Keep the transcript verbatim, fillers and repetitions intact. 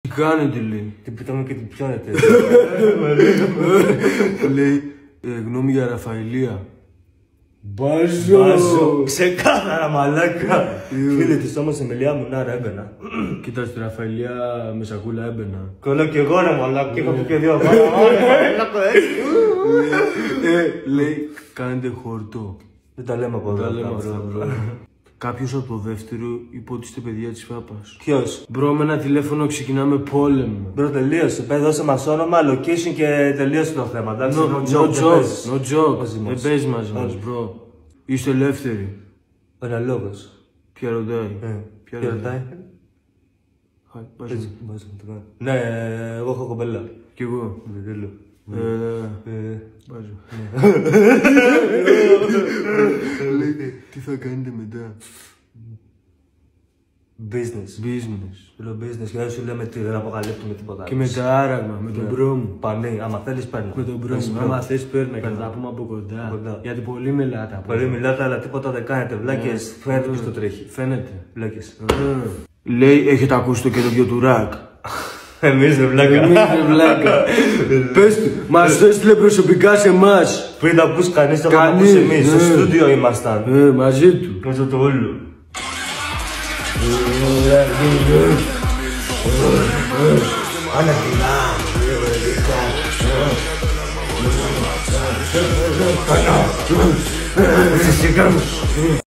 Τι κάνετε, λέει. Τι πιτάμε και την πιάνετε. Λέει, ε, γνώμη για Ραφαηλία. Μπάζω. Μπάζω. Ξεκάθαρα μαλάκα. Φίλε της όμως Εμιλιά μου, να ρε έμπαινα. Κοίτα, στη Ραφαηλία με σακούλα έμπαινα. Κολλώ κι εγώ ρε μαλάκα και είχα πει και δύο πάρα. Λέει, κάνετε χορτό. Δεν τα λέμε από εδώ. Τα λέμε αυτά, μπρο. Κάποιος από το δεύτερο είπε ότι είστε παιδιά της Φάπας. Ποιος? Μπρο, με ένα τηλέφωνο ξεκινάμε πόλεμο. Μπρο, τελείωσε. Πες, δώσε μας όνομα, location και τελείωσε το θέμα. Εντάξει, No joke, no joke. Δεν παίζει μαζί μας, μπρο. Είστε ελεύθεροι. Ένα λόγος. Ποια ρωτάει. Ποια ρωτάει. Έτσι, μπάζω να το κάνω. Ναι, εγώ έχω κομπέλα. Κι εγώ. Βιδέλο. Μπάζω. Τι θα κάνετε μετά. Business. Business. Λέω business και δεν σου λέμε τι, δεν αποκαλύπτουμε τίποτα. Και με τα άραγμα, με τον μπρο μου. Πανί, άμα θέλεις παίρνει. Με τον μπρο μου. Άμα θες παίρνει και θα τα πούμε από κοντά. Γιατί πολύ μιλάτε. Πολύ μιλάτε, αλλά τίποτα δεν κάνετε. Βλάκες, φαίνεται ποιος το τρέχει. Φαίνεται. Βλάκες. Λέει, έχετε ακούσει το καινούργιο του ρακ. Εμείς δεν βλάκα. Εμείς δεν βλάκα. Πες του, μας το έστειλε προσωπικά σε εμάς. Πριν τα πούς κανείς, το είχαμε ακούσει εμείς. Στο στούντιο ήμασταν. Ε, μαζί του. Μέσα το όλο. Ανακοινά.